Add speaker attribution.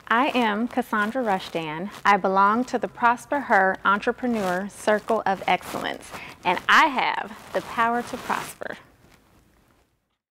Speaker 1: I am Cassandra Rushdan. I belong to the ProspHer Entrepreneur Circle of Excellence, and I have the power to prosper.